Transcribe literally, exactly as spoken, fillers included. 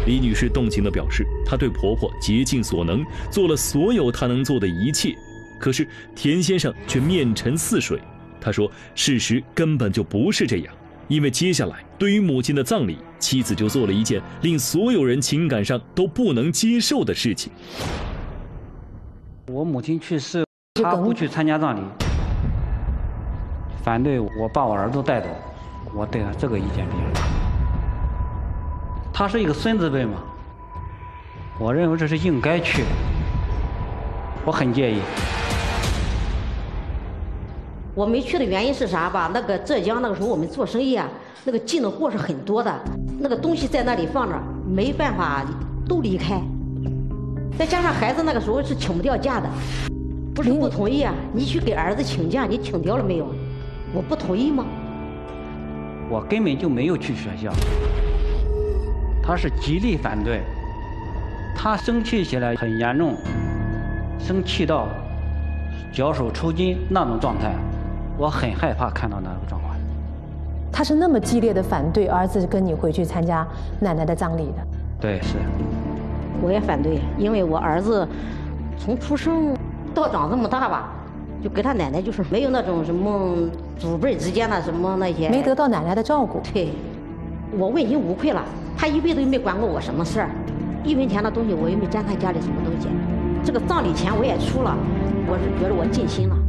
李女士动情地表示，她对婆婆竭尽所能，做了所有她能做的一切。可是田先生却面沉似水。他说，事实根本就不是这样，因为接下来对于母亲的葬礼，妻子就做了一件令所有人情感上都不能接受的事情。 我母亲去世，她不去参加葬礼，反对我把我儿子带走，我对他这个意见比较大。他是一个孙子辈嘛，我认为这是应该去的，我很介意。 我没去的原因是啥吧？那个浙江那个时候我们做生意啊，那个进的货是很多的，那个东西在那里放着，没办法都离开。再加上孩子那个时候是请不掉假的，不是不同意啊，你去给儿子请假，你请掉了没有？我不同意吗？ 我根本就没有去学校，他是极力反对，他生气起来很严重，生气到脚手抽筋那种状态，我很害怕看到那个状况。 他是那么激烈的反对儿子跟你回去参加奶奶的葬礼的？ 对，是。 我也反对，因为我儿子从出生到长这么大吧，就跟他奶奶就是没有那种什么祖辈之间的什么那些， 没得到奶奶的照顾。 对，我问心无愧了，他一辈子又没管过我什么事儿，一分钱的东西我又没沾他家里什么东西，这个葬礼钱我也出了，我是觉得我尽心了。